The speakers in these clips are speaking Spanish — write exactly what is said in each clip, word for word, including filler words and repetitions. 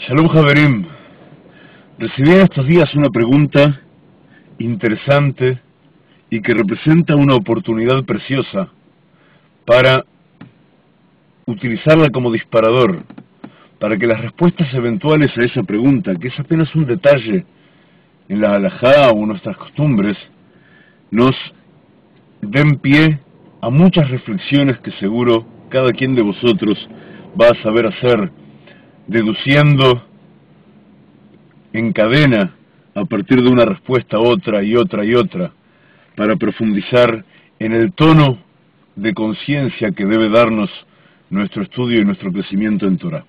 Shalom Haverim. Recibí en estos días una pregunta interesante y que representa una oportunidad preciosa para utilizarla como disparador, para que las respuestas eventuales a esa pregunta, que es apenas un detalle en la halajá o nuestras costumbres, nos den pie a muchas reflexiones que seguro cada quien de vosotros va a saber hacer, deduciendo en cadena a partir de una respuesta otra y otra y otra, para profundizar en el tono de conciencia que debe darnos nuestro estudio y nuestro crecimiento en Torah.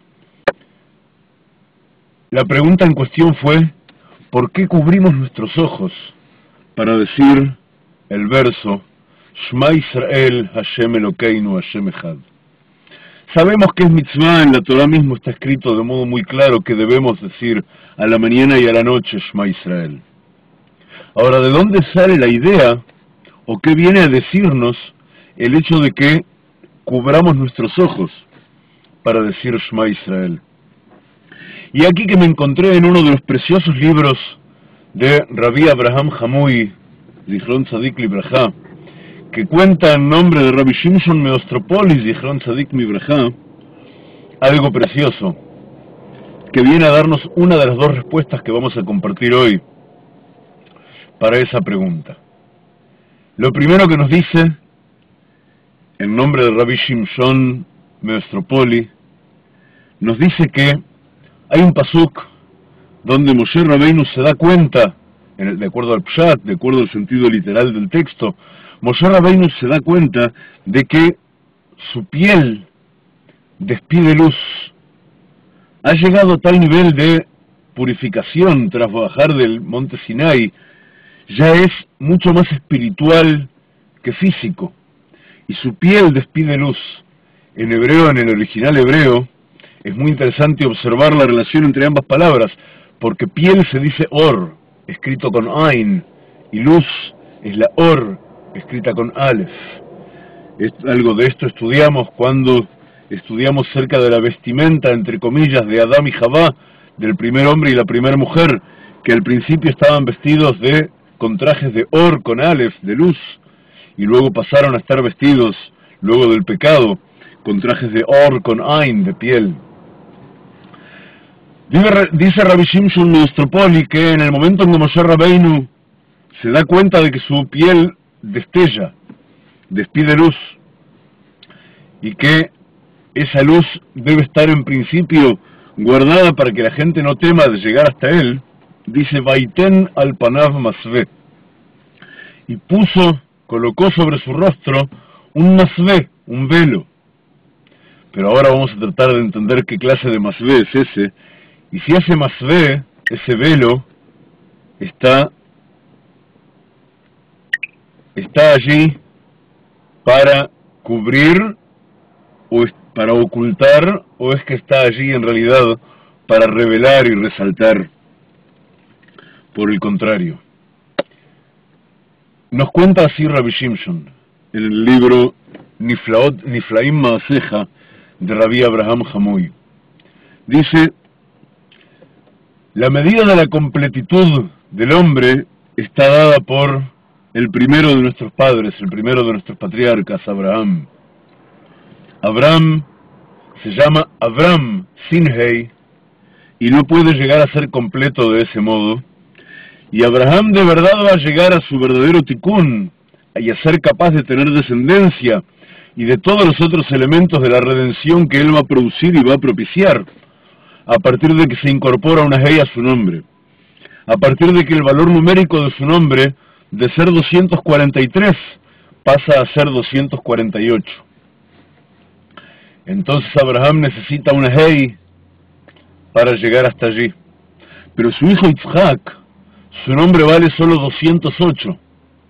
La pregunta en cuestión fue: ¿por qué cubrimos nuestros ojos para decir el verso Shema Israel, Hashem Elokeinu, Hashem Echad? Sabemos que es mitzvah, en la Torah mismo está escrito de modo muy claro que debemos decir a la mañana y a la noche Shema Israel. Ahora, ¿de dónde sale la idea o qué viene a decirnos el hecho de que cubramos nuestros ojos para decir Shema Israel? Y aquí que me encontré en uno de los preciosos libros de Rabbi Abraham Hamui, Zichron Tzadik Libraja, que cuenta en nombre de Rabbi Shimshon Meostropoli, Zichron Tzadik Libraja, algo precioso, que viene a darnos una de las dos respuestas que vamos a compartir hoy para esa pregunta. Lo primero que nos dice, en nombre de Rabbi Shimshon Meostropoli, nos dice que hay un pasuk donde Moshe Rabbeinu se da cuenta, en el, de acuerdo al pshat, de acuerdo al sentido literal del texto, Moshe Rabbeinu se da cuenta de que su piel despide luz. Ha llegado a tal nivel de purificación tras bajar del monte Sinai, ya es mucho más espiritual que físico, y su piel despide luz. En hebreo, en el original hebreo, es muy interesante observar la relación entre ambas palabras, porque piel se dice or, escrito con ain, y luz es la or, escrita con alef. Es algo de esto estudiamos cuando estudiamos cerca de la vestimenta, entre comillas, de Adán y Javá, del primer hombre y la primera mujer, que al principio estaban vestidos de con trajes de or, con alef, de luz, y luego pasaron a estar vestidos, luego del pecado, con trajes de or, con ain, de piel. Dice Rabbi Shimshon Meostropoli que en el momento en que Moshe Rabbeinu se da cuenta de que su piel destella, despide luz, y que esa luz debe estar en principio guardada para que la gente no tema de llegar hasta él, dice Vaiten al panav masve, y puso, colocó sobre su rostro un masve, un velo. Pero ahora vamos a tratar de entender qué clase de masve es ese, y si ese masve, ese velo, está está allí para cubrir o para ocultar, o es que está allí en realidad para revelar y resaltar. Por el contrario, nos cuenta así Rabbi Shimshon en el libro Niflaot, Niflaim Maaseja de Rabbi Abraham Hamui. Dice: la medida de la completitud del hombre está dada por el primero de nuestros padres, el primero de nuestros patriarcas, Abraham. Abraham se llama Abraham sin Hei y no puede llegar a ser completo de ese modo. Y Abraham de verdad va a llegar a su verdadero tikkun y a ser capaz de tener descendencia y de todos los otros elementos de la redención que él va a producir y va a propiciar, a partir de que se incorpora una Hei a su nombre, a partir de que el valor numérico de su nombre, de ser doscientos cuarenta y tres, pasa a ser doscientos cuarenta y ocho. Entonces Abraham necesita una Hei para llegar hasta allí. Pero su hijo Yitzhak, su nombre vale solo doscientos ocho.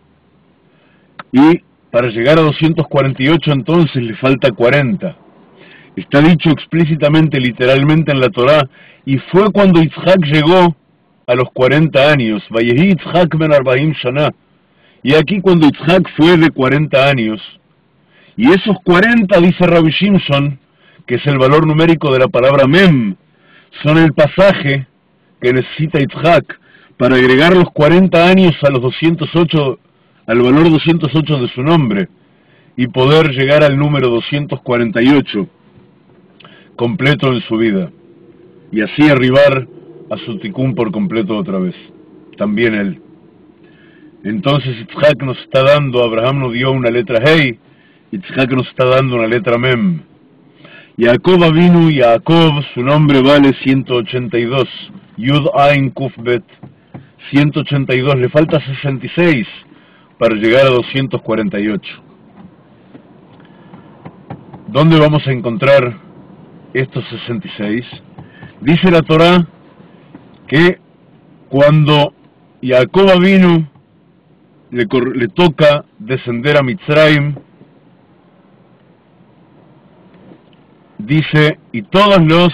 Y para llegar a doscientos cuarenta y ocho entonces le falta cuarenta. Está dicho explícitamente, literalmente en la Torá, y fue cuando Yitzhak llegó a los cuarenta años, Vayehi Yitzhak ben Arbaim Shana, y aquí cuando Yitzhak fue de cuarenta años, y esos cuarenta, dice Rabbi Shimshon, que es el valor numérico de la palabra Mem, son el pasaje que necesita Yitzhak para agregar los cuarenta años a los doscientos ocho, al valor doscientos ocho de su nombre, y poder llegar al número doscientos cuarenta y ocho, completo en su vida, y así arribar a su tikkun por completo otra vez, también él. Entonces Yitzhak nos está dando, Abraham nos dio una letra Hei, Yitzhak nos está dando una letra Mem. Jacob Avinu, Jacob, su nombre vale ciento ochenta y dos, Yud Ain Kuf Bet, ciento ochenta y dos, le falta sesenta y seis para llegar a doscientos cuarenta y ocho. ¿Dónde vamos a encontrar estos sesenta y seis? Dice la Torá que cuando Jacob Avinu le, le toca descender a Mitzrayim, dice, y todos los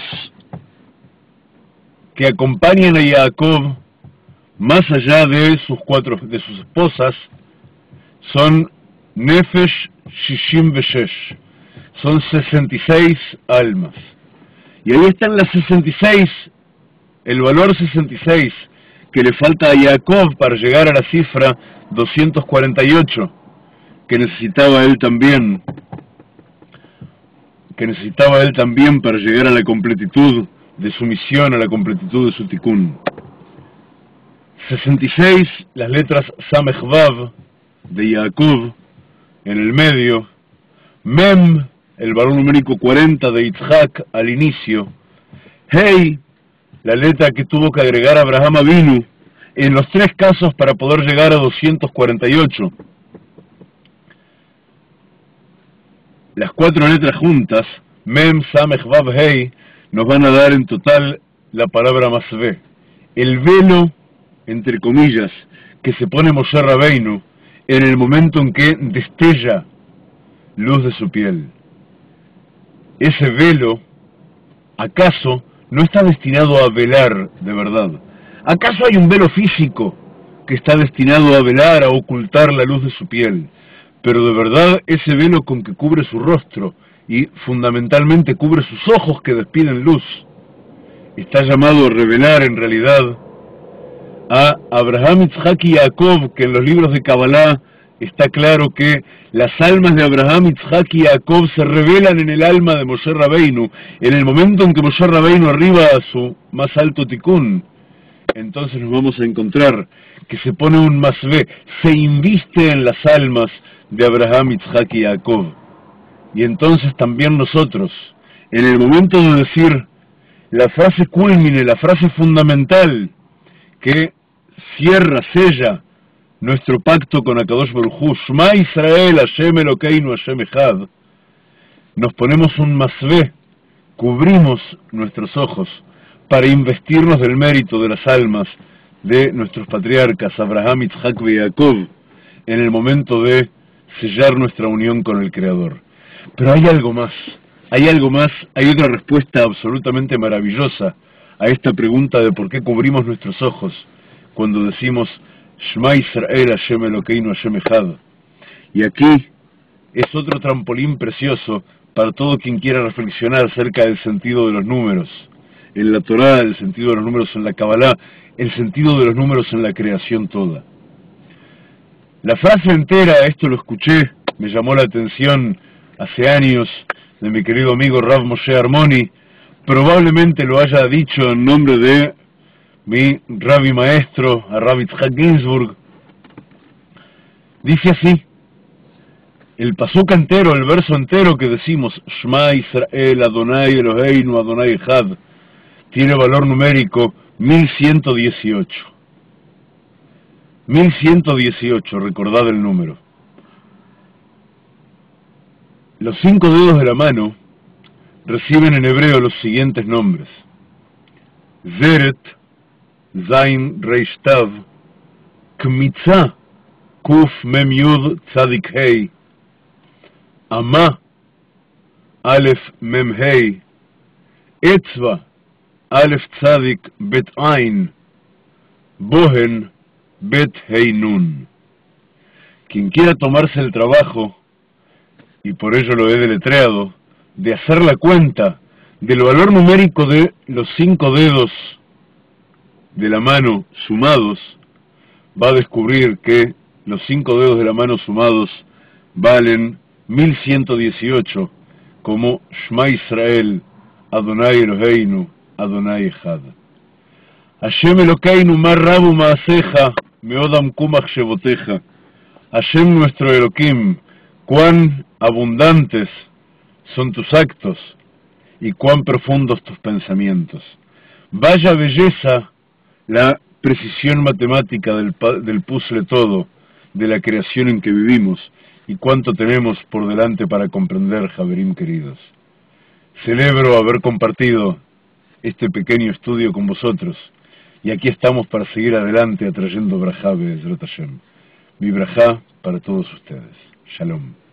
que acompañan a Jacob, más allá de sus cuatro, de sus esposas, son Nefesh Shishim Veshesh, son sesenta y seis almas. Y ahí están las sesenta y seis, el valor sesenta y seis, que le falta a Jacob para llegar a la cifra doscientos cuarenta y ocho, que necesitaba él también, que necesitaba él también para llegar a la completitud de su misión, a la completitud de su tikkun. sesenta y seis, las letras Samech Vav de Jacob en el medio, Mem, el valor numérico cuarenta de Yitzhak al inicio, Hei, la letra que tuvo que agregar Abraham Avinu en los tres casos para poder llegar a doscientos cuarenta y ocho. Las cuatro letras juntas, Mem, Samech, Vav, Hei, nos van a dar en total la palabra Masvé, el velo, entre comillas, que se pone Moshe Rabbeinu en el momento en que destella luz de su piel. Ese velo, ¿acaso no está destinado a velar de verdad? ¿Acaso hay un velo físico que está destinado a velar, a ocultar la luz de su piel? Pero de verdad ese velo con que cubre su rostro y fundamentalmente cubre sus ojos que despiden luz, está llamado a revelar en realidad a Abraham, Yitzhak y Jacob, que en los libros de Kabbalah está claro que las almas de Abraham, Yitzhak y Jacob se revelan en el alma de Moshe Rabbeinu, en el momento en que Moshe Rabbeinu arriba a su más alto tikkun. Entonces nos vamos a encontrar que se pone un masvé, se inviste en las almas de Abraham, Yitzhak y Jacob. Y entonces también nosotros, en el momento de decir la frase culmine, la frase fundamental que cierra, sella nuestro pacto con Akadosh Baruj Hu, Shema Israel, Hashem Elokeinu, Hashem Echad, nos ponemos un masvé, cubrimos nuestros ojos para investirnos del mérito de las almas de nuestros patriarcas Abraham, Yitzhak y Jacob en el momento de sellar nuestra unión con el Creador. Pero hay algo más, hay algo más, hay otra respuesta absolutamente maravillosa a esta pregunta de por qué cubrimos nuestros ojos cuando decimos Shema Israel, Hashem Elokeinu, Hashem Echad. Y aquí es otro trampolín precioso para todo quien quiera reflexionar acerca del sentido de los números en la Torá, el sentido de los números en la Kabbalah, el sentido de los números en la creación toda. La frase entera, esto lo escuché, me llamó la atención hace años, de mi querido amigo Rav Moshe Armoni, probablemente lo haya dicho en nombre de mi Rabbi maestro, a Rabbi Yitzhak Ginsburg. Dice así, el pasuk entero, el verso entero que decimos, Shema Israel, Adonai Eloheinu, Adonai Echad, tiene valor numérico mil ciento dieciocho. mil ciento dieciocho, recordad el número. Los cinco dedos de la mano reciben en hebreo los siguientes nombres: Zeret, Zain, Reish Tav, Kmitza, Kuf, Mem Yud, Tzadik Hei, Amá, Alef, Mem Hei, Etzva, Alef Tzadik, Bet Ain, Bohen, Bet Hei Nun. Quien quiera tomarse el trabajo, y por ello lo he deletreado, de hacer la cuenta del valor numérico de los cinco dedos de la mano sumados, va a descubrir que los cinco dedos de la mano sumados valen mil ciento dieciocho, como Shema Israel, Adonai Eloheinu, Adonai Echad. Hashem Elokeinu mar rabu maaseja, meodam kumach shevoteja. Hashem nuestro Elohim, cuán abundantes son tus actos y cuán profundos tus pensamientos. Vaya belleza la precisión matemática del, del puzzle todo, de la creación en que vivimos, y cuánto tenemos por delante para comprender, Javerim queridos. Celebro haber compartido este pequeño estudio con vosotros, y aquí estamos para seguir adelante atrayendo brajá Be'ezrat Hashem. Mi brajá para todos ustedes. Shalom.